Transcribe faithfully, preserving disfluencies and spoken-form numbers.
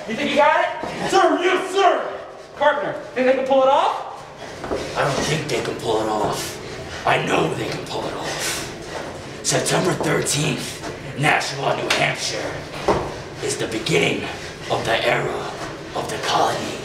You think you got it? Sir, yes, sir! Carpenter, think they can pull it off? I don't think they can pull it off. I know they can pull it off. September thirteenth, Nashua, New Hampshire, is the beginning of the era of the colony.